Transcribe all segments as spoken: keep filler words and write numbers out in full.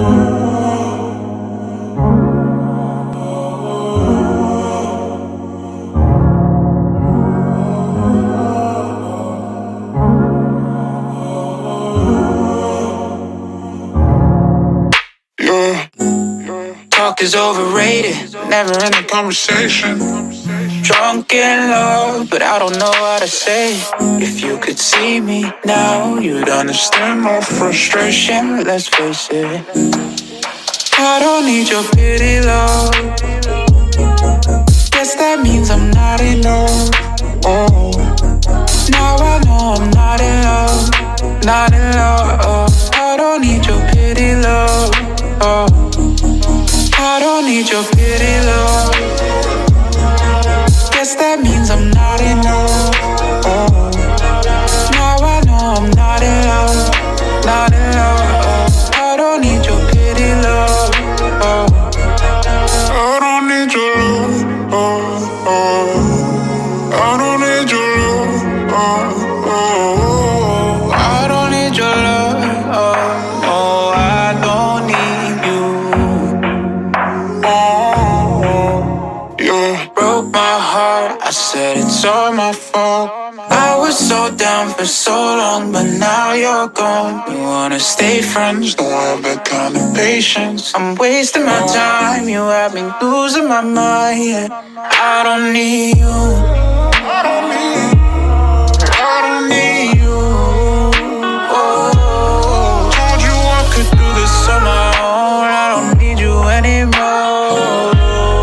Talk is overrated, never in the conversation. Drunk in love, but I don't know how to say. If you could see me now, you'd understand my frustration. Let's face it, I don't need your pity, love. Guess that means I'm not enough. Oh, now I know I'm not in love, not in love. I don't need your pity, love. Oh, I don't need your pity, love. Guess that means I'm not enough. Oh, now I know I'm not in love, not in love. I don't need your pity, love. Oh, I don't need your love. Oh, oh, I don't need your love. Oh, oh, I don't need your love. Oh, oh, I don't need you. Oh, you broke my heart. I said it's all my fault. I was so down for so long, but now you're gone. You wanna stay friends, don't have that kind of patience. I'm wasting my time, you have me losing my mind. I don't need you, I don't need, I don't need you. Oh, told you I could do this on my own. I don't need you anymore.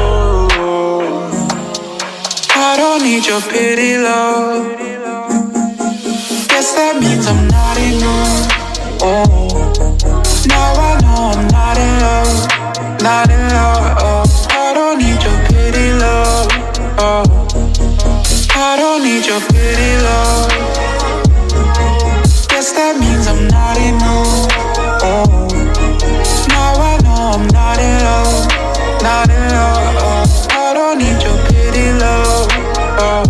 I don't need your pity, love. Guess that means I'm not enough. Oh, now I know I'm not in love, not in love. I don't need your pity, love. Oh, I don't need your pity, love. Guess that means I'm not enough. Oh, now I know I'm not in love, not in love. I don't need your pity, love. Oh.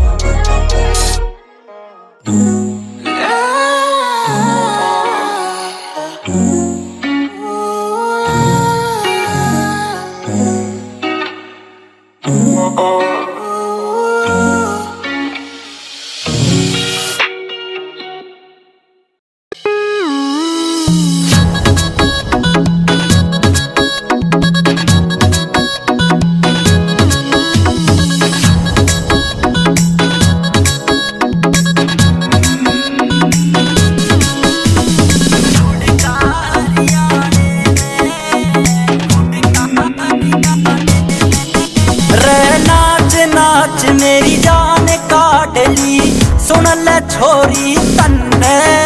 मेरी जान काट ली सुन ले छोरी तन्ने